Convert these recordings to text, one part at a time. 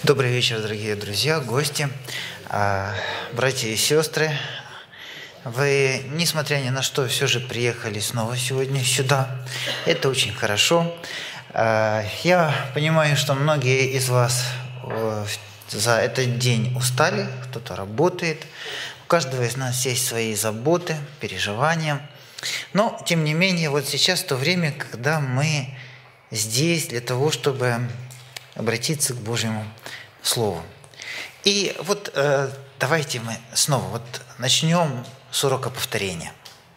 Добрый вечер, дорогие друзья, гости, братья и сестры. Вы, несмотря ни на что, все же приехали снова сегодня сюда. Это очень хорошо. Я понимаю, что многие из вас за этот день устали, кто-то работает. У каждого из нас есть свои заботы, переживания. Но, тем не менее, вот сейчас то время, когда мы здесь для того, чтобы обратиться к Божьему Слову. И вот давайте мы снова начнем с урока повторения.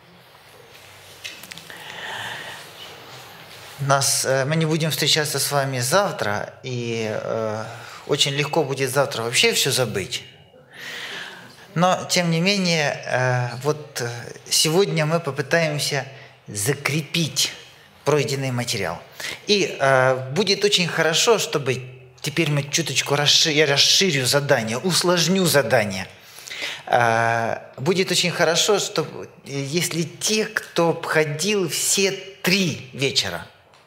Мы не будем встречаться с вами завтра, и очень легко будет завтра вообще все забыть. Но, тем не менее, сегодня мы попытаемся закрепить пройденный материал. И будет очень хорошо, чтобы теперь мы чуточку я расширю задание, усложню задание. Будет очень хорошо, чтобы если те, кто ходил все 3 вечера,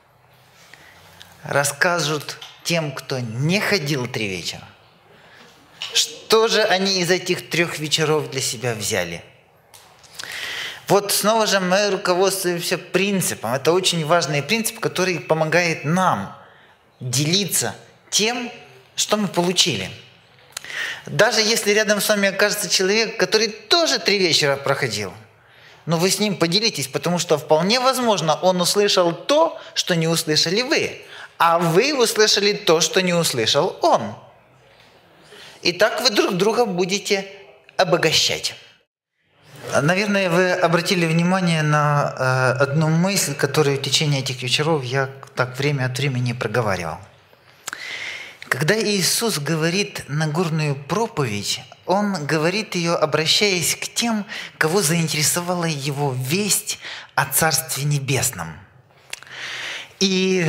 расскажут тем, кто не ходил 3 вечера, что же они из этих 3 вечеров для себя взяли. Вот снова же мы руководствуемся принципом. Это очень важный принцип, который помогает нам делиться тем, что мы получили. Даже если рядом с вами окажется человек, который тоже 3 вечера проходил, но вы с ним поделитесь, потому что вполне возможно, он услышал то, что не услышали вы, а вы услышали то, что не услышал он. И так вы друг друга будете обогащать. Наверное, вы обратили внимание на одну мысль, которую в течение этих вечеров я так время от времени проговаривал. Когда Иисус говорит Нагорную проповедь, Он говорит ее, обращаясь к тем, кого заинтересовала Его весть о Царстве Небесном. И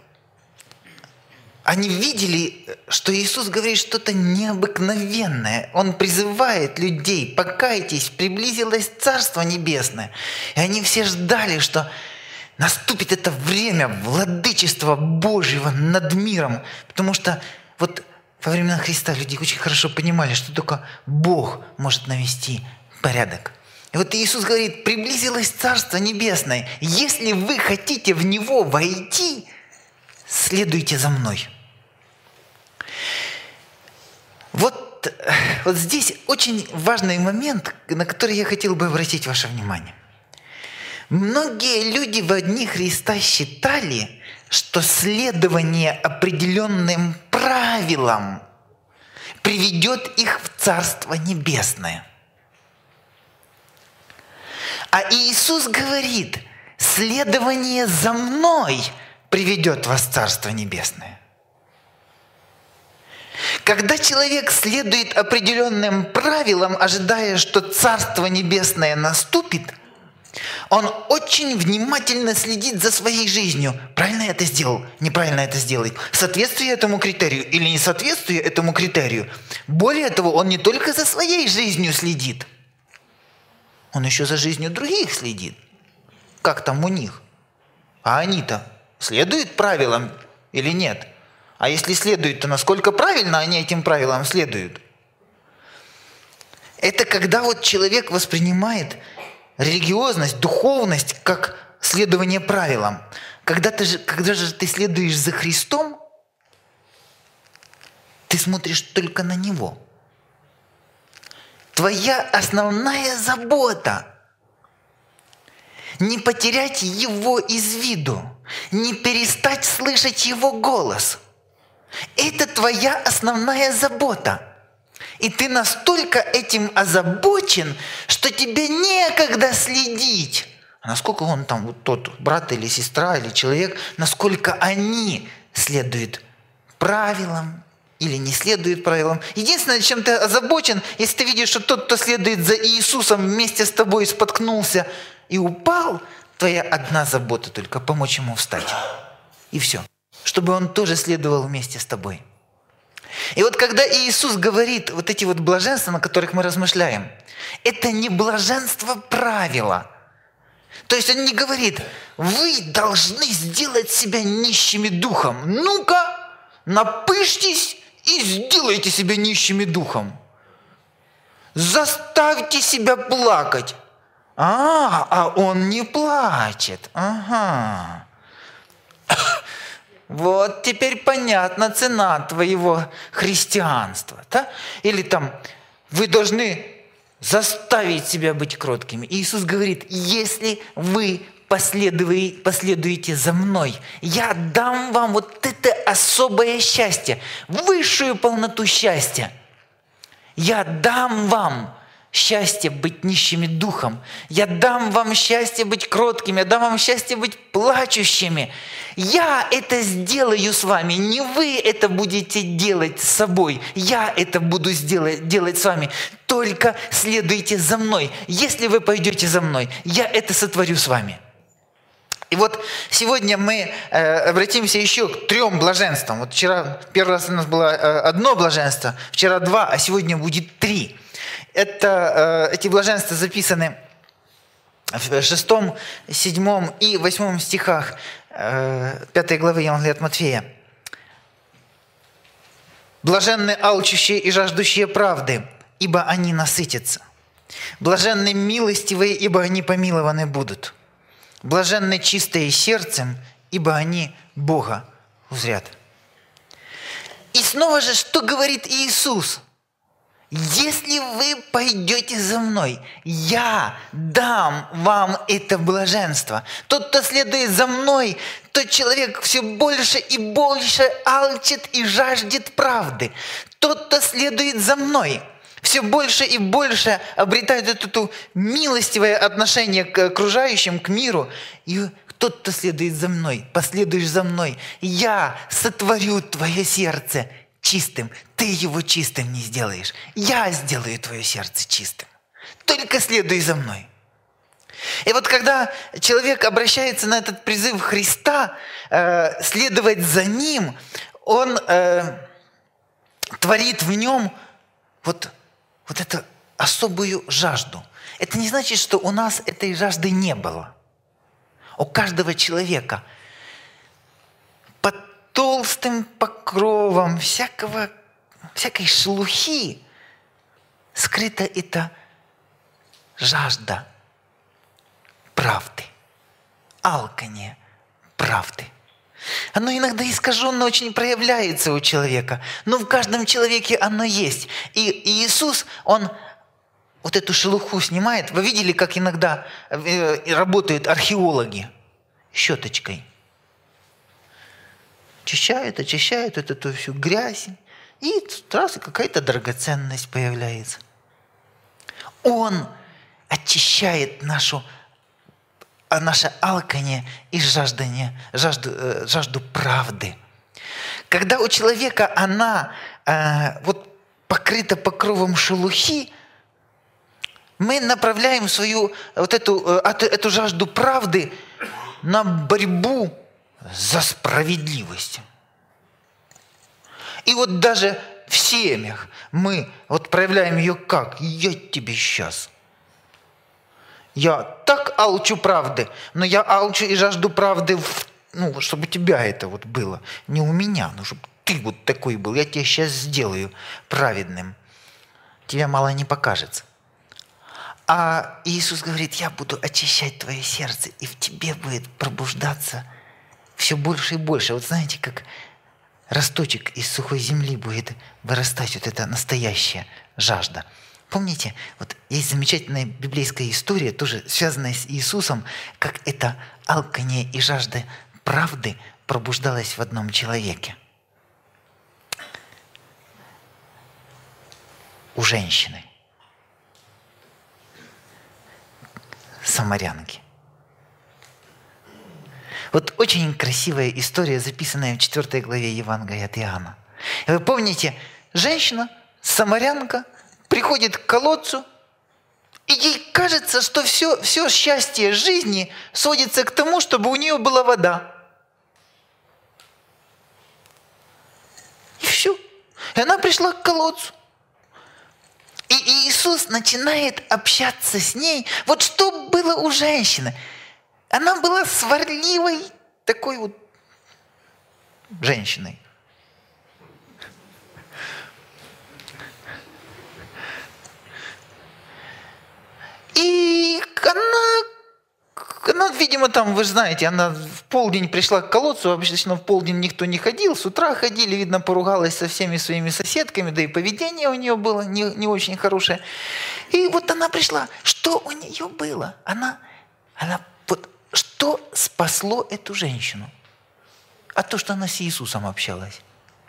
они видели, что Иисус говорит что-то необыкновенное. Он призывает людей: покайтесь, приблизилось Царство Небесное. И они все ждали, что наступит это время владычества Божьего над миром. Потому что вот во времена Христа люди очень хорошо понимали, что только Бог может навести порядок. И вот Иисус говорит: приблизилось Царство Небесное. Если вы хотите в него войти, следуйте за мной. Вот здесь очень важный момент, на который я хотел бы обратить ваше внимание. Многие люди во дни Христа считали, что следование определенным правилам приведет их в Царство Небесное. А Иисус говорит: следование за мной приведет вас в Царство Небесное. Когда человек следует определенным правилам, ожидая, что Царство Небесное наступит, он очень внимательно следит за своей жизнью. Правильно я это сделал? Неправильно это сделал? Соответствие этому критерию или не соответствие этому критерию? Более того, он не только за своей жизнью следит, он еще за жизнью других следит. Как там у них? А они-то следуют правилам или нет? А если следуют, то насколько правильно они этим правилам следуют? Это когда вот человек воспринимает религиозность, духовность как следование правилам. Когда же ты следуешь за Христом, ты смотришь только на Него. Твоя основная забота – не потерять Его из виду, не перестать слышать Его голос. Это твоя основная забота. И ты настолько этим озабочен, что тебе некогда следить. А насколько он там, вот тот брат или сестра, или человек, насколько они следуют правилам или не следуют правилам. Единственное, чем ты озабочен, если ты видишь, что тот, кто следует за Иисусом, вместе с тобой споткнулся и упал, твоя одна забота только – помочь ему встать. И все. Чтобы он тоже следовал вместе с тобой. И вот когда Иисус говорит вот эти вот блаженства, на которых мы размышляем, это не блаженство правила. То есть он не говорит: вы должны сделать себя нищими духом. Ну-ка, напыштесь и не сделайте себя нищими духом. Заставьте себя плакать. А он не плачет. Ага. Вот теперь понятна цена твоего христианства. Да? Или там, вы должны заставить себя быть кроткими. Иисус говорит, если вы последуете за мной, я дам вам вот это особое счастье, высшую полноту счастья. Я дам вам счастье быть нищими духом. Я дам вам счастье быть кроткими. Я дам вам счастье быть плачущими. Я это сделаю с вами. Не вы это будете делать с собой. Я это буду делать с вами. Только следуйте за мной. Если вы пойдете за мной, я это сотворю с вами. И вот сегодня мы обратимся еще к 3 блаженствам. Вот вчера, первый раз у нас было 1 блаженство, вчера 2, а сегодня будет 3. Эти блаженства записаны в 6, 7 и 8 стихах 5 главы Евангелия от Матфея. «Блаженны алчущие и жаждущие правды, ибо они насытятся. Блаженны милостивые, ибо они помилованы будут. Блаженны чистые сердцем, ибо они Бога узрят». И снова же, что говорит Иисус? Если вы пойдете за мной, я дам вам это блаженство. Тот, кто следует за мной, тот человек все больше и больше алчит и жаждет правды. Тот, кто следует за мной, все больше и больше обретает это милостивое отношение к окружающим, к миру. И тот, кто следует за мной, последуешь за мной, я сотворю твое сердце чистым. Ты его чистым не сделаешь. Я сделаю твое сердце чистым. Только следуй за мной. И вот когда человек обращается на этот призыв Христа, следовать за ним, он творит в нем вот эту особую жажду. Это не значит, что у нас этой жажды не было. У каждого человека под толстым покровом всякой шелухи скрыта эта жажда правды, алканье правды. Оно иногда искаженно очень проявляется у человека, но в каждом человеке оно есть. И Иисус, Он вот эту шелуху снимает. Вы видели, как иногда работают археологи щеточкой? Очищают эту всю грязь, и сразу какая-то драгоценность появляется. Он очищает наше алканье и жажду правды. Когда у человека она покрыта покровом шелухи, мы направляем свою эту жажду правды на борьбу за справедливость. И вот даже в семьях мы проявляем ее как? Я тебе сейчас. Я так алчу правды, но я алчу и жажду правды, чтобы у тебя это было. Не у меня, но чтобы ты такой был. Я тебя сейчас сделаю праведным. Тебе мало не покажется. А Иисус говорит, я буду очищать твое сердце, и в тебе будет пробуждаться все больше и больше. Вот знаете, как росточек из сухой земли будет вырастать эта настоящая жажда. Помните, есть замечательная библейская история, тоже связанная с Иисусом, как это алканье и жажда правды пробуждалась в одном человеке. У женщины, самарянки. Очень красивая история, записанная в 4 главе Евангелия от Иоанна. И вы помните, женщина, самарянка, приходит к колодцу, и ей кажется, что все счастье жизни сводится к тому, чтобы у нее была вода. И все. И она пришла к колодцу. И Иисус начинает общаться с ней. Вот что было у женщины. Она была сварливой такой женщиной. Ну, видимо, там, вы же знаете, она в полдень пришла к колодцу, обычно в полдень никто не ходил, с утра ходили, видно, поругалась со всеми своими соседками, да и поведение у нее было не очень хорошее. И вот она пришла. Что у нее было? Вот что спасло эту женщину? А то, что она с Иисусом общалась.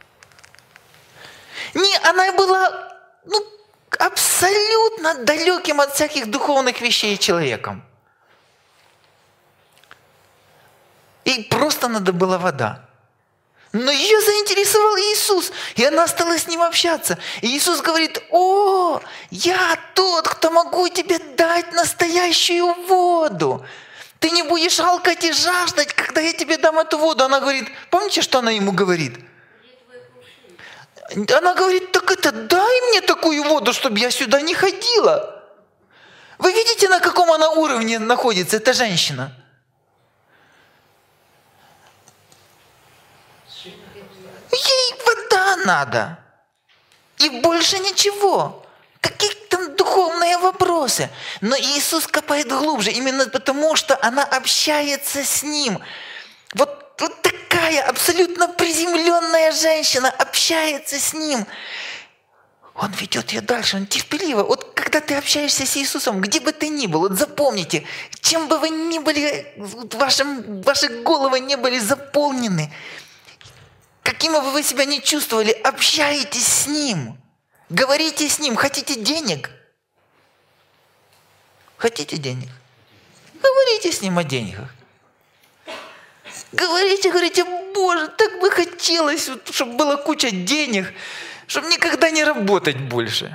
Не, она была абсолютно далеким от всяких духовных вещей человеком. Ей просто надо была вода. Но ее заинтересовал Иисус, и она стала с ним общаться. И Иисус говорит: «О, я тот, кто могу тебе дать настоящую воду. Ты не будешь алкать и жаждать, когда я тебе дам эту воду». Она говорит, помните, что она ему говорит? Она говорит: так дай мне такую воду, чтобы я сюда не ходила. Вы видите, на каком она уровне находится, эта женщина? Ей вода надо. И больше ничего. Какие там духовные вопросы? Но Иисус копает глубже, именно потому, что она общается с Ним. Вот такая абсолютно приземленная женщина общается с Ним. Он ведет ее дальше, он терпеливо. Вот когда ты общаешься с Иисусом, где бы ты ни был, вот запомните, чем бы вы ни были, ваши головы не были заполнены, каким бы вы себя не чувствовали, общаетесь с Ним, говорите с Ним. Хотите денег? Хотите денег? Говорите с Ним о деньгах. Говорите, Боже, так бы хотелось, чтобы была куча денег, чтобы никогда не работать больше.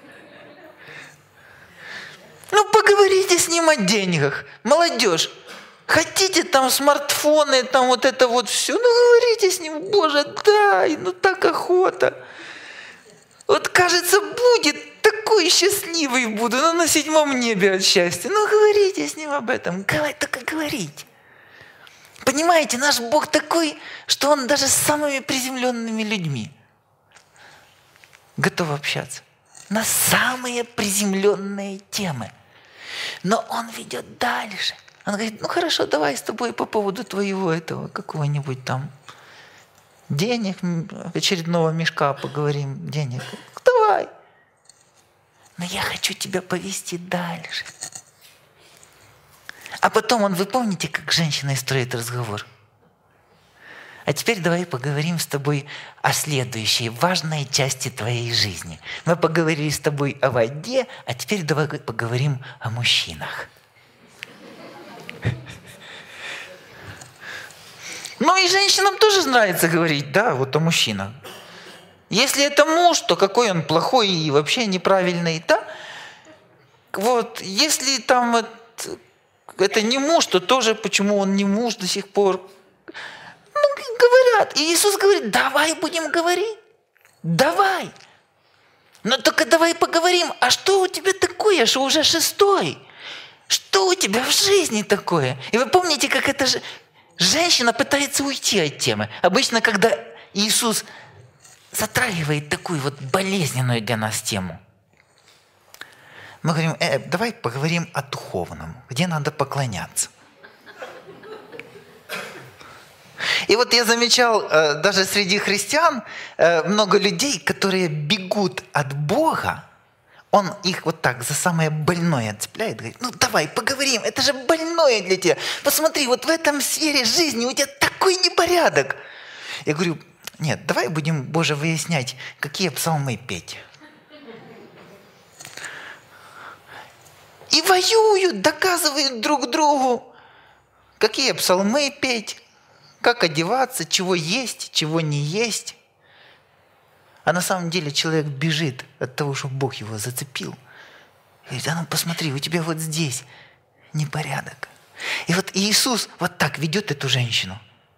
Поговорите с Ним о деньгах. Молодежь, хотите там смартфоны, там вот это вот все, говорите с Ним: Боже, дай, так охота. Вот кажется, будет, такой счастливый буду, на 7 небе от счастья. Говорите с Ним об этом, только говорите. Понимаете, наш Бог такой, что Он даже с самыми приземленными людьми готов общаться на самые приземленные темы. Но Он ведет дальше. Он говорит: хорошо, давай с тобой по поводу твоего этого какого-нибудь там денег, очередного мешка поговорим, денег. Давай. Но я хочу тебя повести дальше. А потом вы помните, как с женщиной строит разговор? А теперь давай поговорим с тобой о следующей важной части твоей жизни. Мы поговорили с тобой о воде, а теперь давай поговорим о мужчинах. И женщинам тоже нравится говорить, да, вот о мужчинах. Если это муж, то какой он плохой и вообще неправильный, да? Вот, если там это не муж, то тоже почему он не муж до сих пор? Говорят. И Иисус говорит: давай будем говорить. Давай. Но только давай поговорим. А что у тебя такое, что уже 6-й? Что у тебя в жизни такое? И вы помните, как эта женщина пытается уйти от темы. Обычно, когда Иисус затрагивает такую вот болезненную для нас тему, мы говорим: давай поговорим о духовном, где надо поклоняться. И вот я замечал, даже среди христиан много людей, которые бегут от Бога, Он их вот так за самое больное цепляет, говорит: давай поговорим, это же больное для тебя. Посмотри, вот в этом сфере жизни у тебя такой непорядок. Я говорю: нет, давай будем, Боже, выяснять, какие псалмы петь. И воюют, доказывают друг другу, какие псалмы петь, как одеваться, чего есть, чего не есть. А на самом деле человек бежит от того, что Бог его зацепил. Говорит: посмотри, у тебя вот здесь непорядок. И вот Иисус вот так ведет эту женщину,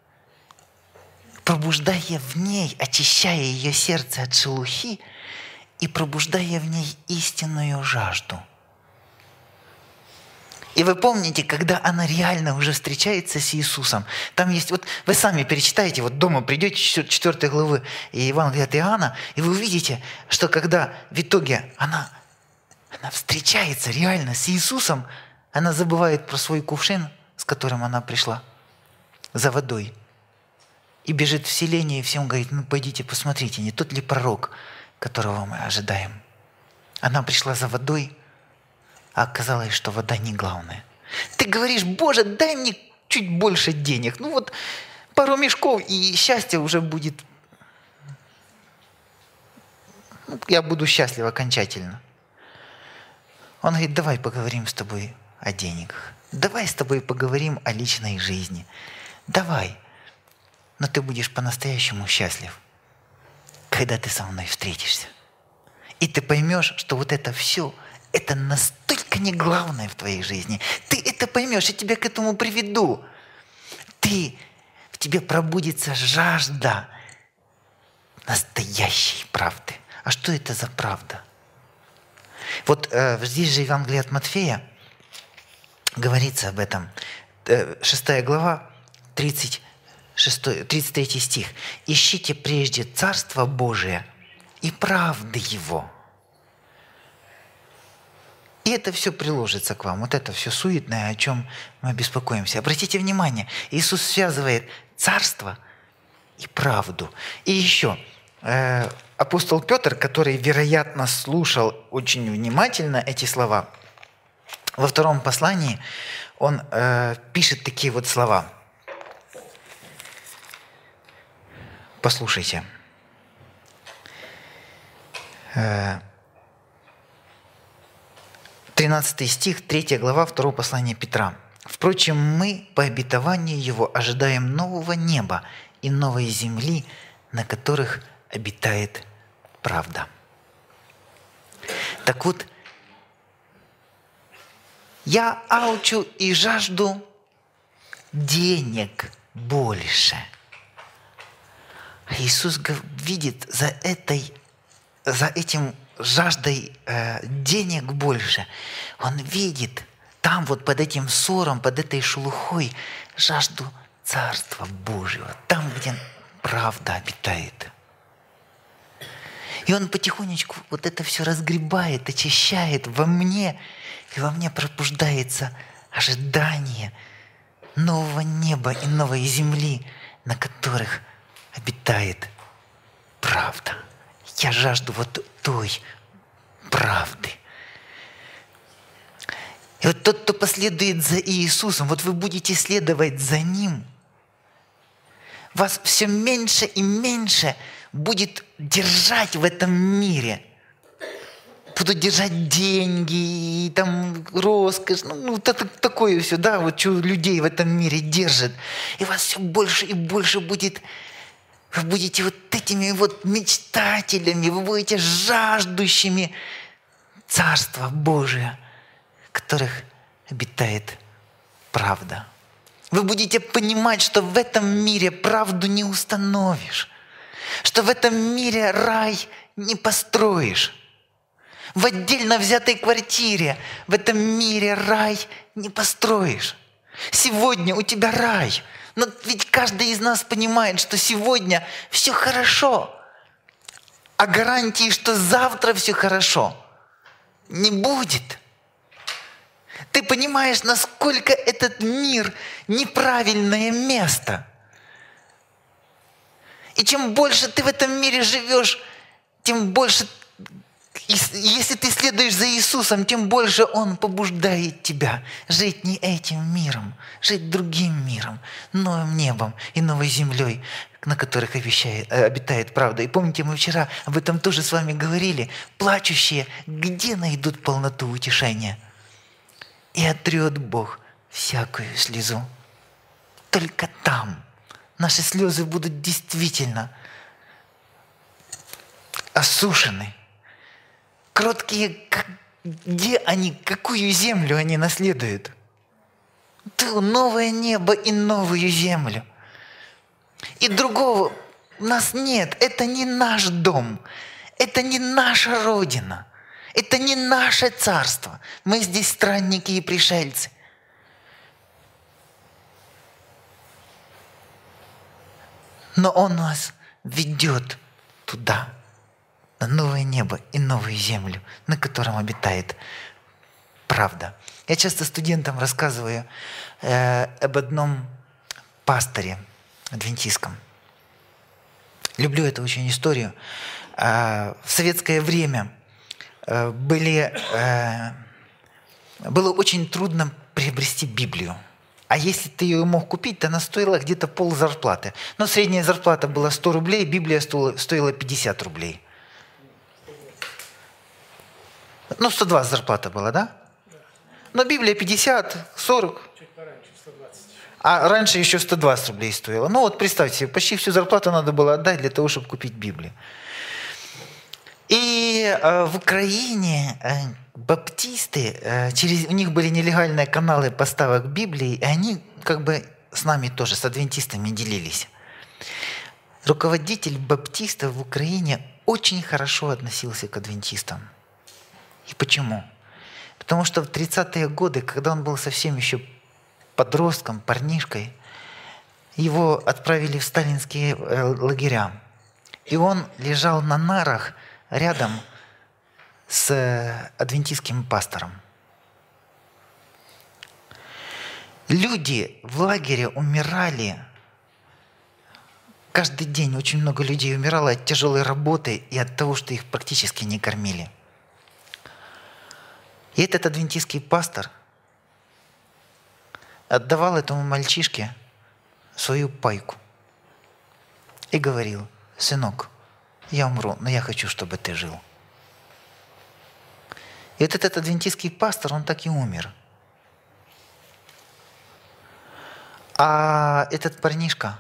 пробуждая в ней, очищая ее сердце от шелухи и пробуждая в ней истинную жажду. И вы помните, когда она реально уже встречается с Иисусом, там есть, вот вы сами перечитаете, вот дома придете 4 главы Евангелия от Иоанна, и вы увидите, что когда в итоге она встречается реально с Иисусом, она забывает про свой кувшин, с которым она пришла? За водой. И бежит в селение, и всем говорит: ну пойдите посмотрите, не тот ли пророк, которого мы ожидаем. Она пришла за водой, а оказалось, что вода не главное. Ты говоришь: Боже, дай мне чуть больше денег. Ну вот пару мешков, и счастье уже будет. Я буду счастлив окончательно. Он говорит: давай поговорим с тобой о деньгах. Давай с тобой поговорим о личной жизни. Давай. Но ты будешь по-настоящему счастлив, когда ты со мной встретишься. И ты поймешь, что вот это все, это настолько не главное в твоей жизни. Ты это поймешь, я тебя к этому приведу. В тебе пробудится жажда настоящей правды. А что это за правда? Вот здесь же Евангелие от Матфея говорится об этом. 6 глава, 33 стих. «Ищите прежде Царство Божие и правды Его». И это все приложится к вам. Вот это все суетное, о чем мы беспокоимся. Обратите внимание, Иисус связывает царство и правду. И еще апостол Петр, который, вероятно, слушал очень внимательно эти слова, во втором послании он пишет такие вот слова. Послушайте. 13 стих, 3 глава, 2 послания Петра. «Впрочем, мы по обетованию Его ожидаем нового неба и новой земли, на которых обитает правда». Так вот, я алчу и жажду денег больше. А Иисус видит за этим жаждой денег больше. Он видит там вот под этим ссором, под этой шелухой жажду Царства Божьего, там, где правда обитает. И он потихонечку вот это все разгребает, очищает во мне, и во мне пробуждается ожидание нового неба и новой земли, на которых обитает правда. Я жажду вот той правды. И вот тот, кто последует за Иисусом, вот вы будете следовать за Ним, вас все меньше и меньше будет держать в этом мире. Будут держать деньги, и там роскошь, такое все, да, вот что людей в этом мире держит. И вас все больше и больше будет. Вы будете вот этими вот мечтателями, вы будете жаждущими Царства Божия, в которых обитает правда. Вы будете понимать, что в этом мире правду не установишь, что в этом мире рай не построишь. В отдельно взятой квартире в этом мире рай не построишь. Сегодня у тебя рай. Но ведь каждый из нас понимает, что сегодня все хорошо. А гарантии, что завтра все хорошо, не будет. Ты понимаешь, насколько этот мир неправильное место. И чем больше ты в этом мире живешь, тем больше, если ты следуешь за Иисусом, тем больше Он побуждает тебя жить не этим миром, жить другим миром, новым небом и новой землей, на которых обитает правда. И помните, мы вчера об этом тоже с вами говорили. Плачущие где найдут полноту утешения? И отрет Бог всякую слезу. Только там наши слезы будут действительно осушены. Кроткие, где они, какую землю они наследуют? То новое небо и новую землю. И другого у нас нет. Это не наш дом. Это не наша родина. Это не наше царство. Мы здесь странники и пришельцы. Но Он нас ведет туда, на новое небо и новую землю, на котором обитает правда. Я часто студентам рассказываю об одном пасторе адвентистском. Люблю эту очень историю. В советское время было очень трудно приобрести Библию. А если ты ее мог купить, то она стоила где-то ползарплаты. Но средняя зарплата была 100 рублей, Библия стоила 50 рублей. 120 зарплата была, да? Но Библия 50, 40. Чуть пораньше, 120. А раньше еще 120 рублей стоило. Представьте себе, почти всю зарплату надо было отдать для того, чтобы купить Библию. И в Украине баптисты, у них были нелегальные каналы поставок Библии, и они с нами тоже, с адвентистами делились. Руководитель баптистов в Украине очень хорошо относился к адвентистам. И почему? Потому что в 30-е годы, когда он был совсем еще подростком, парнишкой, его отправили в сталинские лагеря. И он лежал на нарах рядом с адвентистским пастором. Люди в лагере умирали. Каждый день очень много людей умирало от тяжелой работы и от того, что их практически не кормили. И этот адвентистский пастор отдавал этому мальчишке свою пайку и говорил: «Сынок, я умру, но я хочу, чтобы ты жил». И вот этот адвентистский пастор, он так и умер. А этот парнишка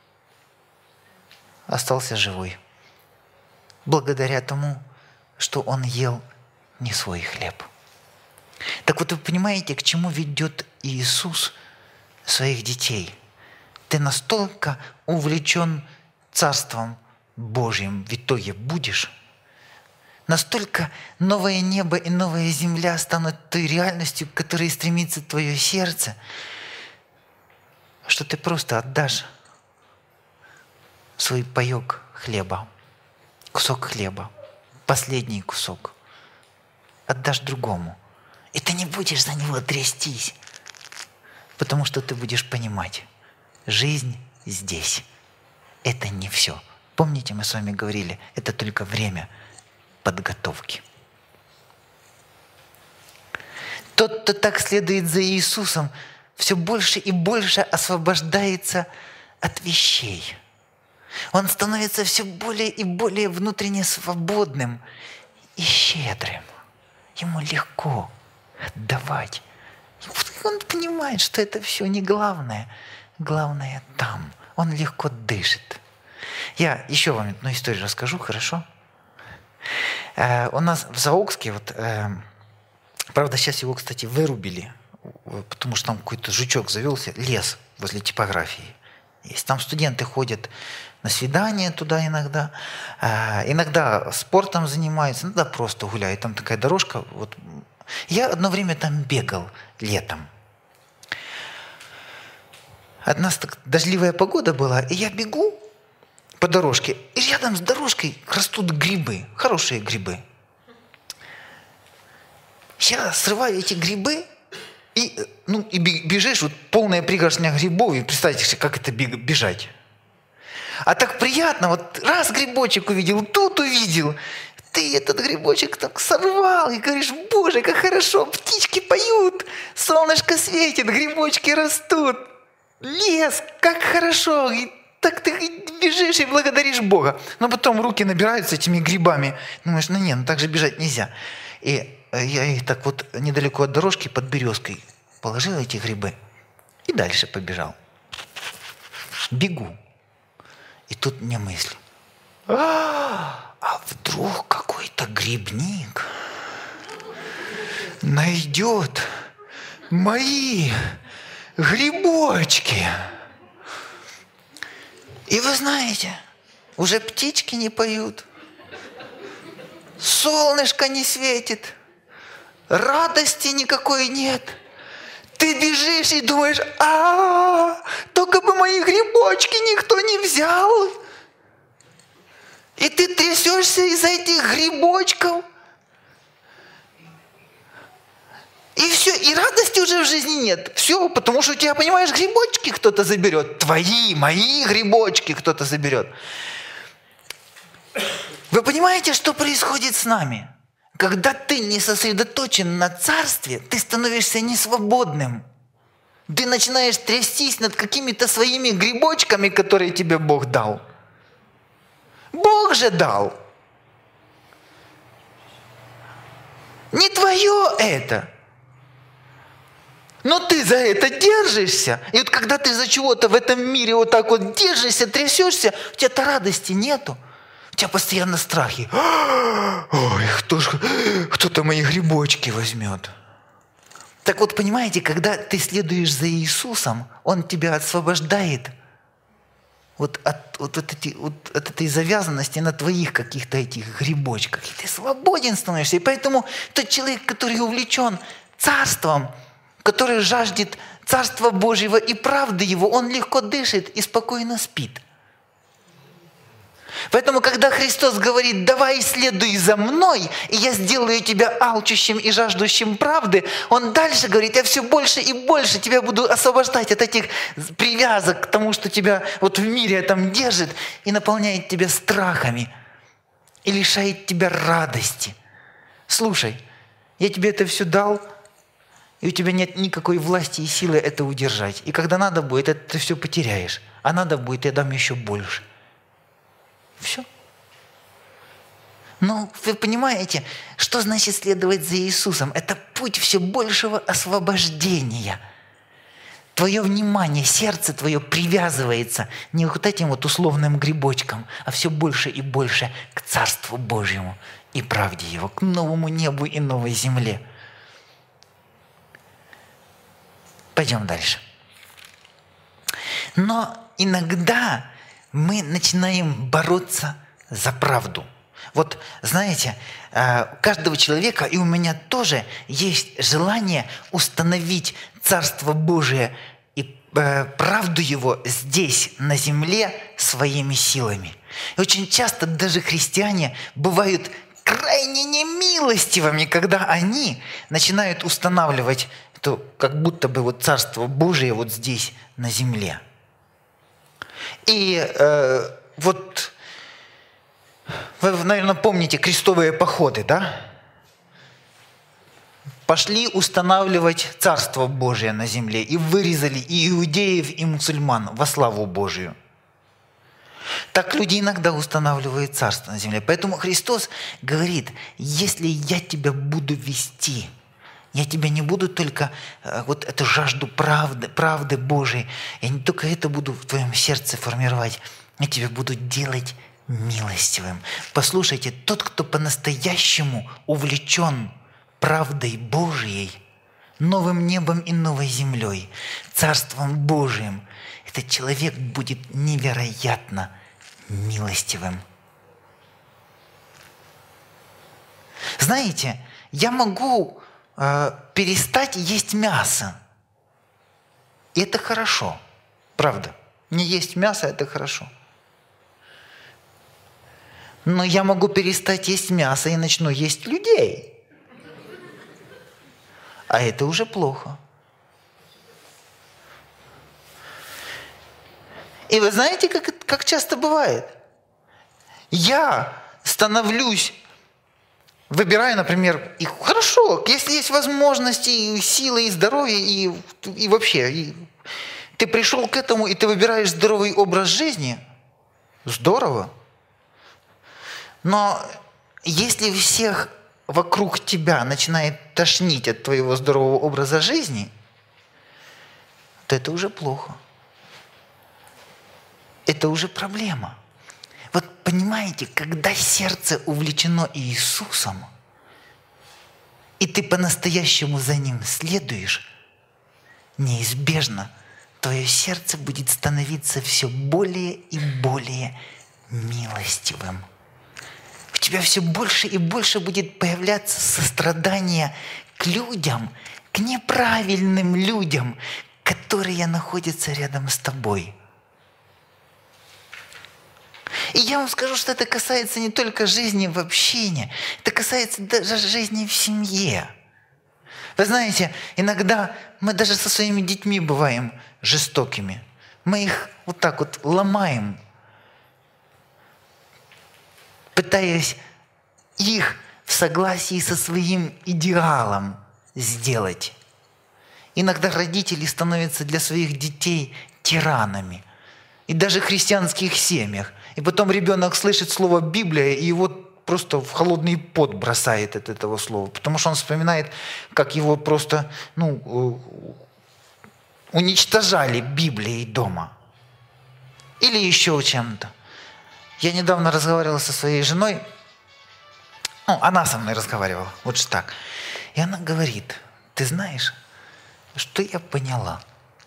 остался живой благодаря тому, что он ел не свой хлеб. Так вот, вы понимаете, к чему ведет Иисус своих детей? Ты настолько увлечен Царством Божьим в итоге будешь, настолько новое небо и новая земля станут той реальностью, к которой стремится твое сердце, что ты просто отдашь свой паёк хлеба, кусок хлеба, последний кусок, отдашь другому. И ты не будешь за него трястись, потому что ты будешь понимать, жизнь здесь – это не все. Помните, мы с вами говорили, это только время подготовки. Тот, кто так следует за Иисусом, все больше и больше освобождается от вещей. Он становится все более и более внутренне свободным и щедрым. Ему легко отдавать. Он понимает, что это все не главное. Главное там. Он легко дышит. Я еще вам одну историю расскажу, хорошо? У нас в Заокске, правда, сейчас его, кстати, вырубили, потому что там какой-то жучок завелся, лес возле типографии. Есть. Там студенты ходят на свидания туда иногда, иногда спортом занимаются, иногда просто гуляют. Там такая дорожка. Я одно время там бегал летом. Одна дождливая погода была, и я бегу по дорожке, и рядом с дорожкой растут грибы, хорошие грибы. Я срываю эти грибы, и бежишь, полная пригоршня грибов, и представьте себе, как это бежать. А так приятно, раз грибочек увидел, тут увидел, ты этот грибочек так сорвал, и говоришь: Боже, как хорошо, птички поют, солнышко светит, грибочки растут, лес, как хорошо, и так ты бежишь и благодаришь Бога. Но потом руки набираются этими грибами, думаешь: так же бежать нельзя. И я их так недалеко от дорожки под березкой положил, эти грибы, и дальше побежал. Бегу. И тут мне мысль: а вдруг какой-то грибник найдет мои грибочки? И вы знаете, уже птички не поют, солнышко не светит, радости никакой нет. Ты бежишь и думаешь: только бы мои грибочки никто не взял. И ты трясешься из-за этих грибочков. И в жизни нет. Все, потому что у тебя, понимаешь, грибочки кто-то заберет. Твои, мои грибочки кто-то заберет. Вы понимаете, что происходит с нами? Когда ты не сосредоточен на царстве, ты становишься несвободным. Ты начинаешь трястись над какими-то своими грибочками, которые тебе Бог дал. Бог же дал. Не твое это. Но ты за это держишься. И вот когда ты за чего-то в этом мире вот так вот держишься, трясешься, у тебя-то радости нету. У тебя постоянно страхи. Ой, кто-то мои грибочки возьмет. Так вот, понимаете, когда ты следуешь за Иисусом, Он тебя освобождает от этой завязанности на твоих каких-то этих грибочках. И ты свободен становишься. И поэтому тот человек, который увлечен царством, который жаждет Царства Божьего и правды Его, он легко дышит и спокойно спит. Поэтому, когда Христос говорит: давай следуй за мной, и я сделаю тебя алчущим и жаждущим правды, Он дальше говорит: я все больше и больше тебя буду освобождать от этих привязок к тому, что тебя вот в мире там держит, и наполняет тебя страхами, и лишает тебя радости. Слушай, я тебе это все дал, и у тебя нет никакой власти и силы это удержать. И когда надо будет, это ты все потеряешь. А надо будет, я дам еще больше. Все. Но вы понимаете, что значит следовать за Иисусом? Это путь все большего освобождения. Твое внимание, сердце твое привязывается не вот этим вот условным грибочкам, а все больше и больше к Царству Божьему и правде Его, к новому небу и новой земле. Пойдем дальше. Но иногда мы начинаем бороться за правду. Вот знаете, у каждого человека, и у меня тоже, есть желание установить Царство Божие и правду Его здесь, на земле, своими силами. И очень часто даже христиане бывают крайне немилостивыми, когда они начинают устанавливать то, как будто бы вот Царство Божие вот здесь, на земле. И вот вы, наверное, помните крестовые походы, да? Пошли устанавливать Царство Божие на земле и вырезали и иудеев, и мусульман во славу Божию. Так люди иногда устанавливают Царство на земле. Поэтому Христос говорит: если я тебя буду вести, я тебя не буду только вот эту жажду правды Божией, я не только это буду в твоем сердце формировать, я тебя буду делать милостивым. Послушайте, тот, кто по-настоящему увлечен правдой Божией, новым небом и новой землей, Царством Божиим, этот человек будет невероятно милостивым. Знаете, я могу перестать есть мясо. И это хорошо. Правда. Не есть мясо – это хорошо. Но я могу перестать есть мясо и начну есть людей. А это уже плохо. И вы знаете, как часто бывает? Я становлюсь, выбираю, например, и хорошо, если есть возможности, и силы, и здоровье, и вообще, и ты пришел к этому, и ты выбираешь здоровый образ жизни, здорово. Но если всех вокруг тебя начинает тошнить от твоего здорового образа жизни, то это уже плохо. Это уже проблема. Вот понимаете, когда сердце увлечено Иисусом, и ты по-настоящему за Ним следуешь, неизбежно твое сердце будет становиться все более и более милостивым. У тебя все больше и больше будет появляться сострадание к людям, к неправильным людям, которые находятся рядом с тобой. И я вам скажу, что это касается не только жизни в общине, это касается даже жизни в семье. Вы знаете, иногда мы даже со своими детьми бываем жестокими. Мы их вот так вот ломаем, пытаясь их в согласии со своим идеалом сделать. Иногда родители становятся для своих детей тиранами. И даже в христианских семьях. И потом ребенок слышит слово «Библия», и его просто в холодный пот бросает от этого слова. Потому что он вспоминает, как его просто уничтожали Библией дома. Или еще чем-то. Я недавно разговаривал со своей женой. Она со мной разговаривала. Лучше так. И она говорит: ты знаешь, что я поняла?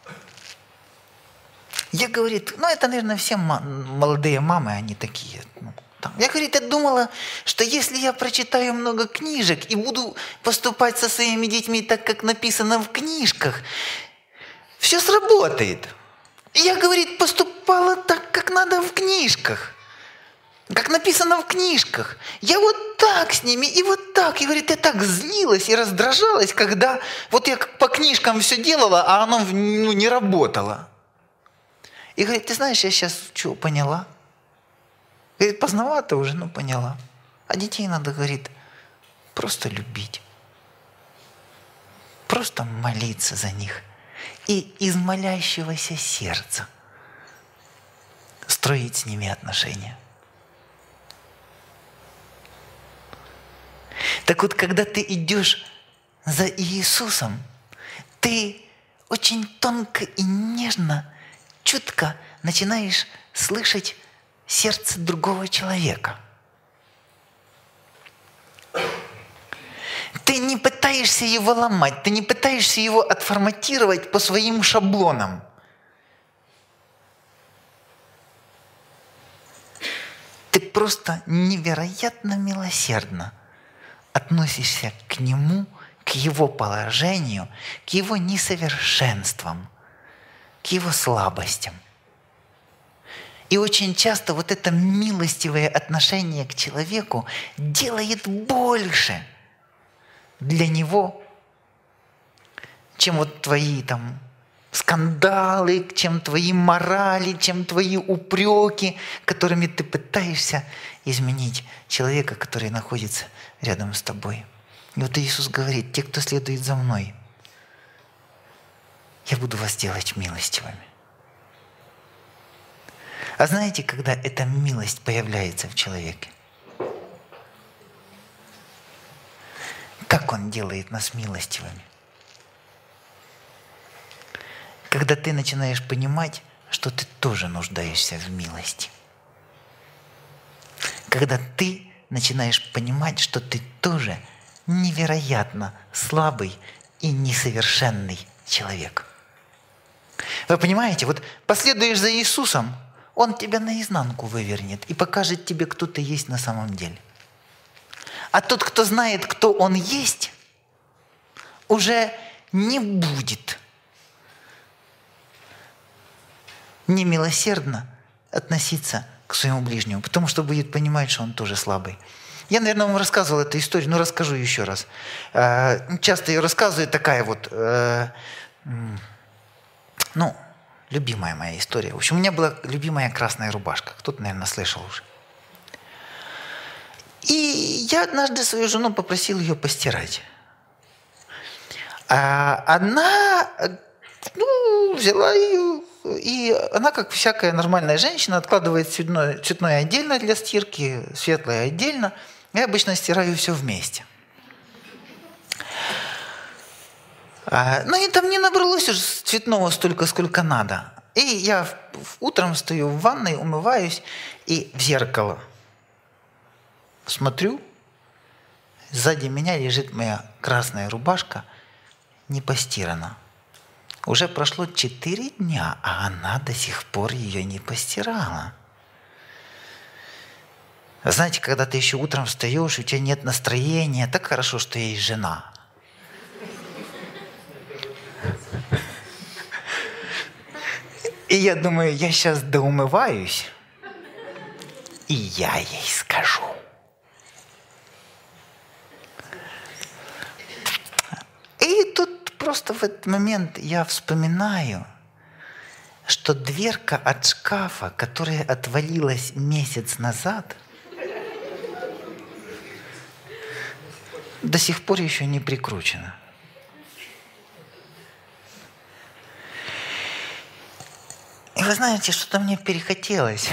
Я, говорит, это, наверное, все молодые мамы, они такие. Я, говорит, я думала, что если я прочитаю много книжек и буду поступать со своими детьми так, как написано в книжках, все сработает. И я, говорит, поступала так, как надо в книжках. Как написано в книжках. Я вот так с ними, и вот так. И, говорит, я так злилась и раздражалась, когда вот я по книжкам все делала, а оно не работало. И, говорит, ты знаешь, я сейчас что, поняла? Говорит, поздновато уже, но поняла. А детей надо, говорит, просто любить. Просто молиться за них. И из молящегося сердца строить с ними отношения. Так вот, когда ты идешь за Иисусом, ты очень тонко и нежно, чутко начинаешь слышать сердце другого человека. Ты не пытаешься его ломать, ты не пытаешься его отформатировать по своим шаблонам. Ты просто невероятно милосердно относишься к нему, к его положению, к его несовершенствам, к его слабостям. И очень часто вот это милостивое отношение к человеку делает больше для него, чем вот твои там скандалы, чем твои морали, чем твои упреки, которыми ты пытаешься изменить человека, который находится рядом с тобой. И вот Иисус говорит: те, кто следует за мной, я буду вас делать милостивыми. А знаете, когда эта милость появляется в человеке? Как Он делает нас милостивыми? Когда ты начинаешь понимать, что ты тоже нуждаешься в милости. Когда ты начинаешь понимать, что ты тоже невероятно слабый и несовершенный человек. Вы понимаете, вот последуешь за Иисусом, Он тебя наизнанку вывернет и покажет тебе, кто ты есть на самом деле. А тот, кто знает, кто он есть, уже не будет немилосердно относиться к своему ближнему, потому что будет понимать, что он тоже слабый. Я, наверное, вам рассказывал эту историю, но расскажу еще раз. Часто ее рассказываю, такая вот, любимая моя история. В общем, у меня была любимая красная рубашка. Кто-то, наверное, слышал уже. И я однажды свою жену попросил ее постирать. А она взяла ее, и она, как всякая нормальная женщина, откладывает цветное отдельно для стирки, светлое отдельно. Я обычно стираю все вместе. И там не набралось уже цветного столько, сколько надо. И я утром стою в ванной, умываюсь, и в зеркало смотрю, сзади меня лежит моя красная рубашка, не постирана. Уже прошло 4 дня, а она до сих пор ее не постирала. Знаете, когда ты еще утром встаешь, у тебя нет настроения, так хорошо, что есть жена. И я думаю, я сейчас доумываюсь, и я ей скажу. И просто в этот момент я вспоминаю, что дверка от шкафа, которая отвалилась месяц назад, до сих пор еще не прикручена. И вы знаете, что-то мне перехотелось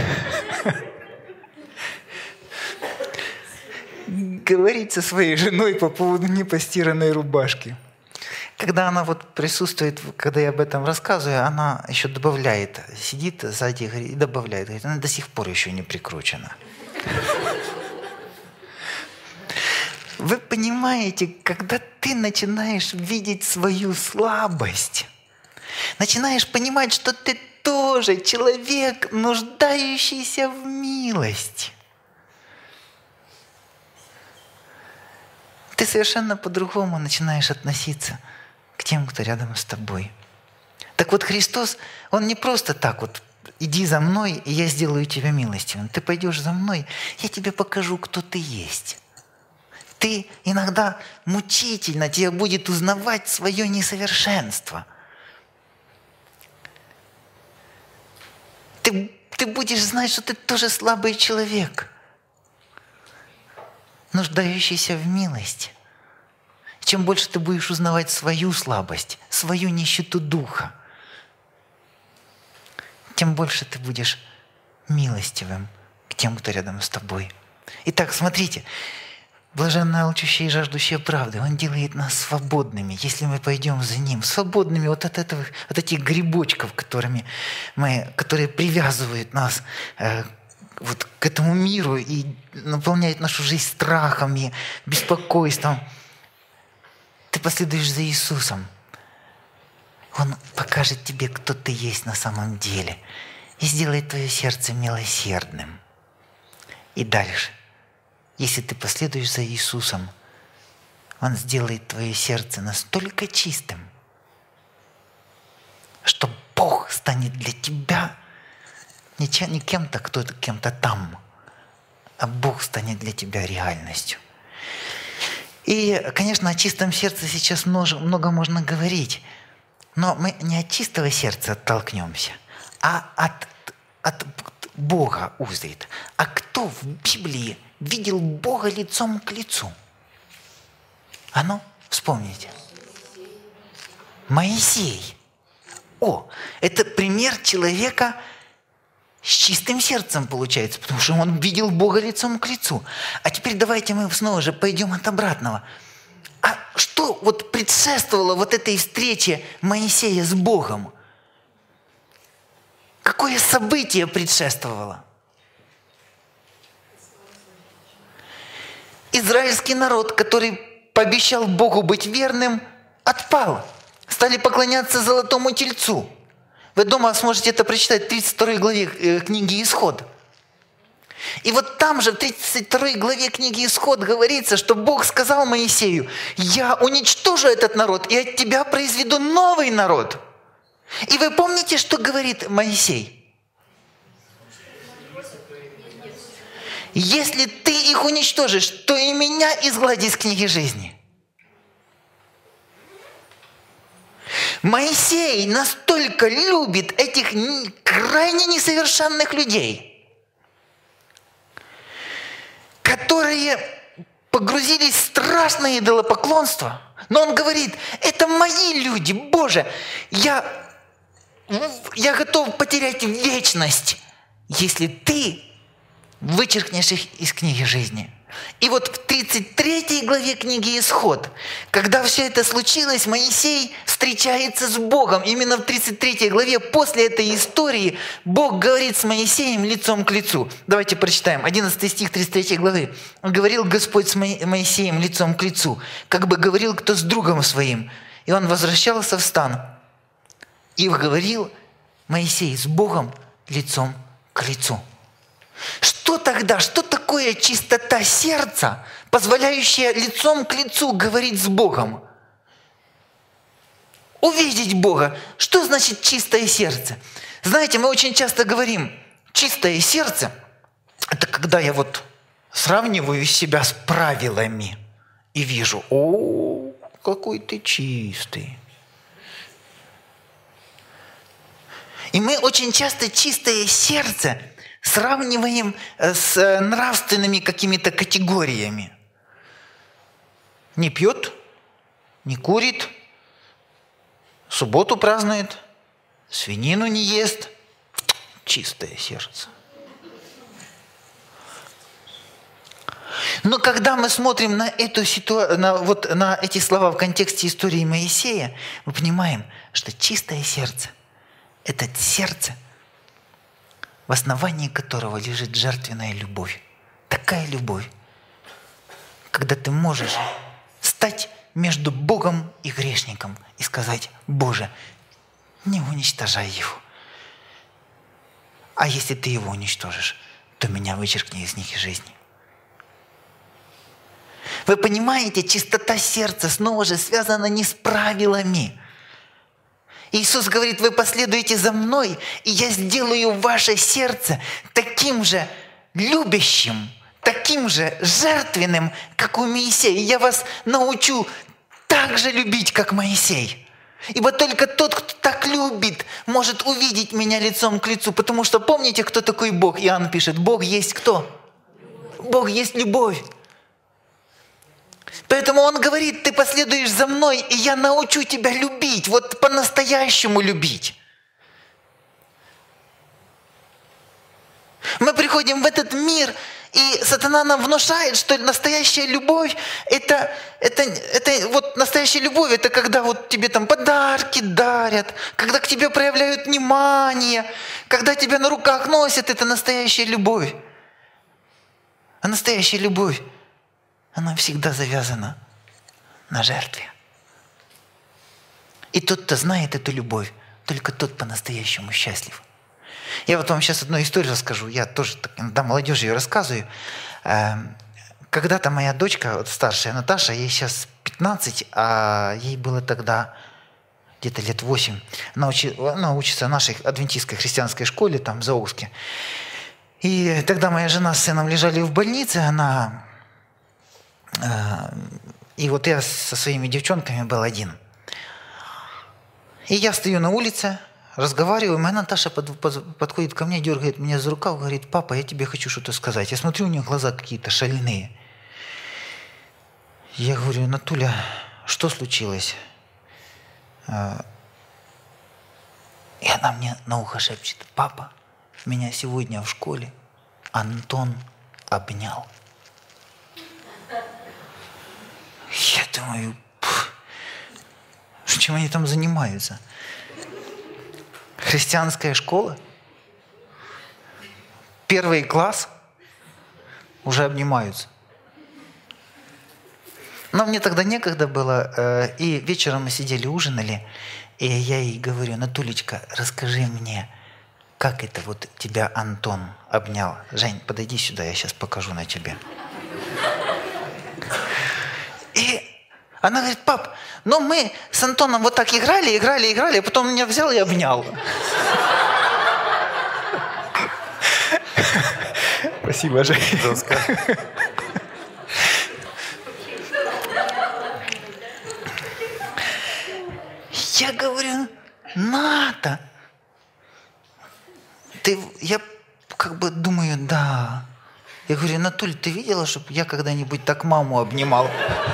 говорить со своей женой по поводу непостиранной рубашки. Когда она вот присутствует, когда я об этом рассказываю, она еще добавляет, сидит сзади и добавляет, говорит, она до сих пор еще не прикручена. Вы понимаете, когда ты начинаешь видеть свою слабость, начинаешь понимать, что ты тоже человек, нуждающийся в милости, ты совершенно по-другому начинаешь относиться к тем, кто рядом с тобой. Так вот, Христос, Он не просто так вот, иди за мной, и я сделаю тебя милостивым. Ты пойдешь за мной, я тебе покажу, кто ты есть. Ты иногда мучительно, тебе будет узнавать свое несовершенство. Ты будешь знать, что ты тоже слабый человек, нуждающийся в милости. Чем больше ты будешь узнавать свою слабость, свою нищету духа, тем больше ты будешь милостивым к тем, кто рядом с тобой. Итак, смотрите, блаженны алчущие и жаждущие правды, Он делает нас свободными, если мы пойдем за Ним, свободными от этих грибочков, которые привязывают нас вот к этому миру и наполняют нашу жизнь страхом и беспокойством. Ты последуешь за Иисусом. Он покажет тебе, кто ты есть на самом деле, и сделает твое сердце милосердным. И дальше, если ты последуешь за Иисусом, Он сделает твое сердце настолько чистым, что Бог станет для тебя не кем-то, кто-то кем-то там, а Бог станет для тебя реальностью. И, конечно, о чистом сердце сейчас много можно говорить, но мы не от чистого сердца оттолкнемся, а от Бога узрит. А кто в Библии видел Бога лицом к лицу? А ну, вспомните. Моисей. О, это пример человека с чистым сердцем получается, потому что он видел Бога лицом к лицу. А теперь давайте мы снова же пойдем от обратного. А что вот предшествовало вот этой встрече Моисея с Богом? Какое событие предшествовало? Израильский народ, который пообещал Богу быть верным, отпал. Стали поклоняться золотому тельцу. Вы дома сможете это прочитать в 32 главе книги «Исход». И вот там же, в 32 главе книги «Исход» говорится, что Бог сказал Моисею: «Я уничтожу этот народ, и от тебя произведу новый народ». И вы помните, что говорит Моисей? «Если ты их уничтожишь, то и меня изглади из книги жизни». Моисей настолько любит этих крайне несовершенных людей, которые погрузились в страшное идолопоклонство, но он говорит: это мои люди, Боже, я готов потерять вечность, если ты вычеркнешь их из книги жизни. И вот в 33 главе книги «Исход», когда все это случилось, Моисей встречается с Богом. Именно в 33 главе, после этой истории, Бог говорит с Моисеем лицом к лицу. Давайте прочитаем. 11 стих 33 главы. «Говорил Господь с Моисеем лицом к лицу, как бы говорил кто с другом своим. И он возвращался в стан. И говорил Моисей с Богом лицом к лицу». Что тогда? Что такое чистота сердца, позволяющая лицом к лицу говорить с Богом? Увидеть Бога. Что значит чистое сердце? Знаете, мы очень часто говорим: чистое сердце – это когда я вот сравниваю себя с правилами и вижу: о, какой ты чистый. И мы очень часто чистое сердце сравниваем с нравственными какими-то категориями. Не пьет, не курит, субботу празднует, свинину не ест. Чистое сердце. Но когда мы смотрим на эту ситуацию, на эти слова в контексте истории Моисея, мы понимаем, что чистое сердце – это сердце, в основании которого лежит жертвенная любовь. Такая любовь, когда ты можешь стать между Богом и грешником и сказать: Боже, не уничтожай его. А если ты его уничтожишь, то меня вычеркни из них и жизни. Вы понимаете, чистота сердца снова же связана не с правилами. Иисус говорит: вы последуете за мной, и я сделаю ваше сердце таким же любящим, таким же жертвенным, как у Моисея. Я вас научу так же любить, как Моисей. Ибо только тот, кто так любит, может увидеть меня лицом к лицу. Потому что помните, кто такой Бог? Иоанн пишет: Бог есть кто? Бог есть любовь. Поэтому Он говорит: ты последуешь за мной, и я научу тебя любить, вот по-настоящему любить. Мы приходим в этот мир, и сатана нам внушает, что настоящая любовь это вот настоящая любовь, это когда вот тебе там подарки дарят, когда к тебе проявляют внимание, когда тебя на руках носят, это настоящая любовь. А настоящая любовь, она всегда завязана на жертве. И тот, кто знает эту любовь, только тот по-настоящему счастлив. Я вот вам сейчас одну историю расскажу. Я тоже иногда молодежи ее рассказываю. Когда-то моя дочка, вот старшая Наташа, ей сейчас 15, а ей было тогда где-то лет 8. Она учится в нашей адвентистской христианской школе, там в Заокске. И тогда моя жена с сыном лежали в больнице, и вот я со своими девчонками был один. И я стою на улице, разговариваю, моя Наташа подходит ко мне, дергает меня за рукав, говорит: папа, я тебе хочу что-то сказать. Я смотрю, у нее глаза какие-то шальные. Я говорю: Натуля, что случилось? И она мне на ухо шепчет: папа, меня сегодня в школе Антон обнял. Я думаю, чем они там занимаются? Христианская школа? 1 класс? Уже обнимаются. Но мне тогда некогда было, и вечером мы сидели, ужинали, и я ей говорю: Натулечка, расскажи мне, как это вот тебя Антон обнял? Жень, подойди сюда, я сейчас покажу на тебе. И она говорит: пап, ну мы с Антоном вот так играли, а потом он меня взял и обнял. Спасибо, Жень. Я говорю: Ната, я как бы думаю, да. Я говорю: Натуль, ты видела, чтобы я когда-нибудь так маму обнимал?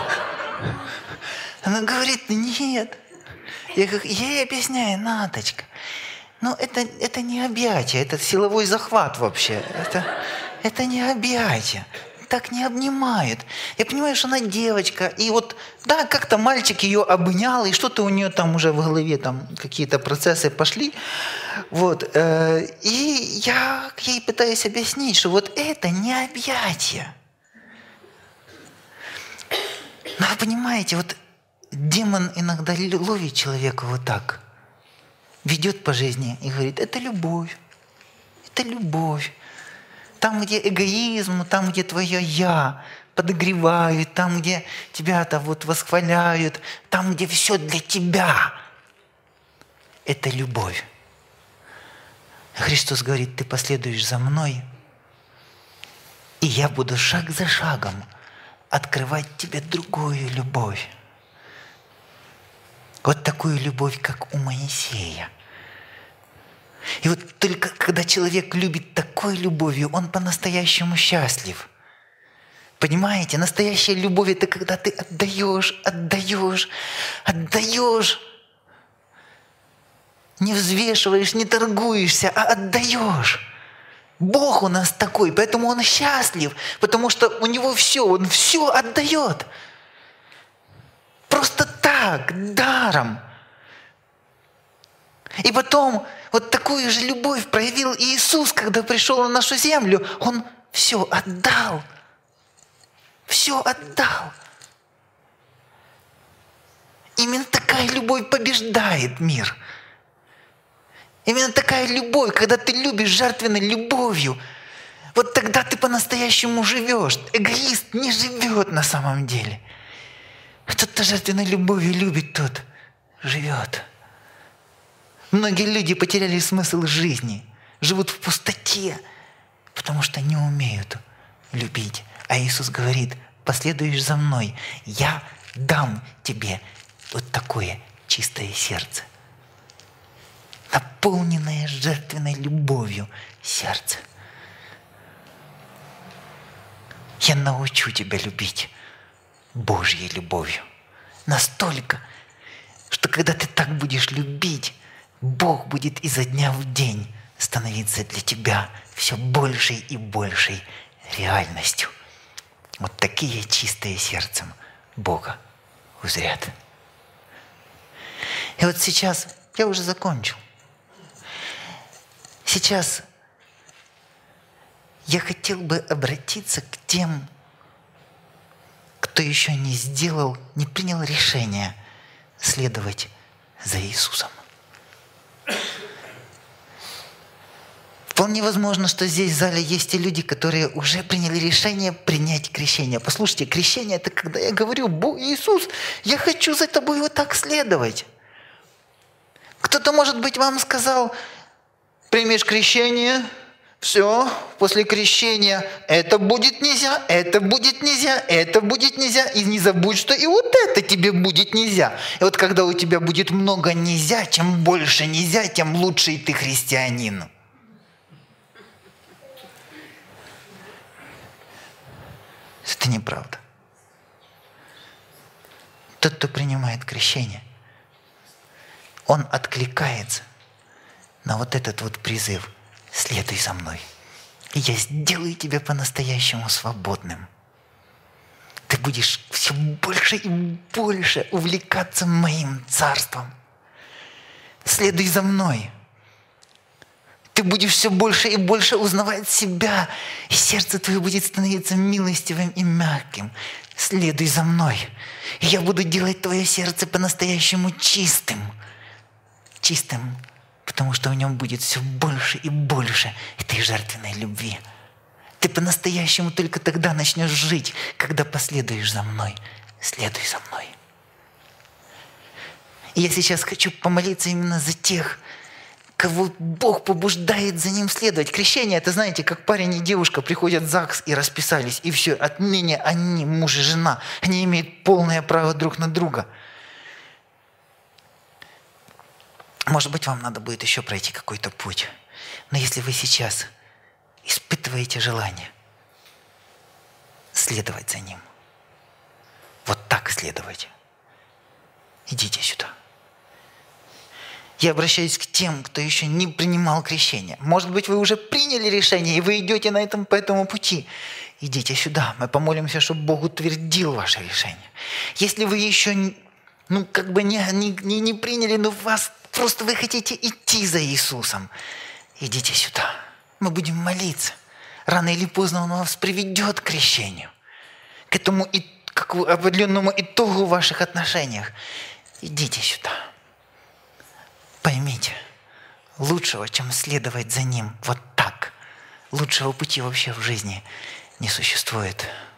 Она говорит: нет. Я ей объясняю: Наточка, ну это не объятие, это силовой захват вообще. Это не объятие. Так не обнимают. Я понимаю, что она девочка. И вот, да, как-то мальчик ее обнял, и что-то у нее там уже в голове, там какие-то процессы пошли. Вот. И я ей пытаюсь объяснить, что вот это не объятие. Но вы понимаете, вот демон иногда ловит человека вот так, ведет по жизни и говорит: это любовь, это любовь. Там, где эгоизм, там, где твое «я» подогревают, там, где тебя-то вот восхваляют, там, где все для тебя, это любовь. Христос говорит: ты последуешь за мной, и я буду шаг за шагом открывать тебе другую любовь. Вот такую любовь, как у Моисея. И вот только когда человек любит такой любовью, он по-настоящему счастлив. Понимаете, настоящая любовь – это когда ты отдаешь, отдаешь, отдаешь. Не взвешиваешь, не торгуешься, а отдаешь. Бог у нас такой, поэтому Он счастлив, потому что у Него все, Он все отдает. Просто так, даром. И потом вот такую же любовь проявил Иисус, когда пришел на нашу землю. Он все отдал. Все отдал. Именно такая любовь побеждает мир. Именно такая любовь, когда ты любишь жертвенной любовью, вот тогда ты по-настоящему живешь. Эгоист не живет на самом деле. Кто-то жертвенной любовью любит, тот живет. Многие люди потеряли смысл жизни, живут в пустоте, потому что не умеют любить. А Иисус говорит: последуешь за мной, я дам тебе вот такое чистое сердце. Наполненное жертвенной любовью сердце. Я научу тебя любить Божьей любовью. Настолько, что когда ты так будешь любить, Бог будет изо дня в день становиться для тебя все большей и большей реальностью. Вот такие чистые сердцем Бога узрят. И вот сейчас я уже закончил. Сейчас я хотел бы обратиться к тем, кто еще не сделал, не принял решение следовать за Иисусом. Вполне возможно, что здесь в зале есть и люди, которые уже приняли решение принять крещение. Послушайте, крещение – это когда я говорю: Иисус, я хочу за тобой вот так следовать. Кто-то, может быть, вам сказал: примешь крещение, все, после крещения это будет нельзя, это будет нельзя, это будет нельзя. И не забудь, что и вот это тебе будет нельзя. И вот когда у тебя будет много нельзя, чем больше нельзя, тем лучше ты христианин. Это неправда. Тот, кто принимает крещение, он откликается на вот этот вот призыв: следуй за мной, и я сделаю тебя по-настоящему свободным. Ты будешь все больше и больше увлекаться моим царством. Следуй за мной. Ты будешь все больше и больше узнавать себя, и сердце твое будет становиться милостивым и мягким. Следуй за мной, и я буду делать твое сердце по-настоящему чистым. Чистым, потому что в нем будет все больше и больше этой жертвенной любви. Ты по-настоящему только тогда начнешь жить, когда последуешь за мной. Следуй за мной. И я сейчас хочу помолиться именно за тех, кого Бог побуждает за Ним следовать. Крещение – это, знаете, как парень и девушка приходят в ЗАГС и расписались, и все, отныне они муж и жена, они имеют полное право друг на друга. Может быть, вам надо будет еще пройти какой-то путь. Но если вы сейчас испытываете желание следовать за Ним, вот так следовать, идите сюда. Я обращаюсь к тем, кто еще не принимал крещение. Может быть, вы уже приняли решение, и вы идете по этому пути. Идите сюда. Мы помолимся, чтобы Бог утвердил ваше решение. Если вы еще не приняли, но вы хотите идти за Иисусом, идите сюда. Мы будем молиться. Рано или поздно Он вас приведет к крещению, к этому к определенному итогу в ваших отношениях. Идите сюда. Поймите, лучшего, чем следовать за Ним вот так, лучшего пути вообще в жизни не существует.